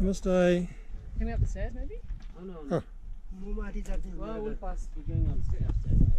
Namaste. Coming up the stairs, maybe? Oh no. Oh. Well, we'll pass. We're going upstairs.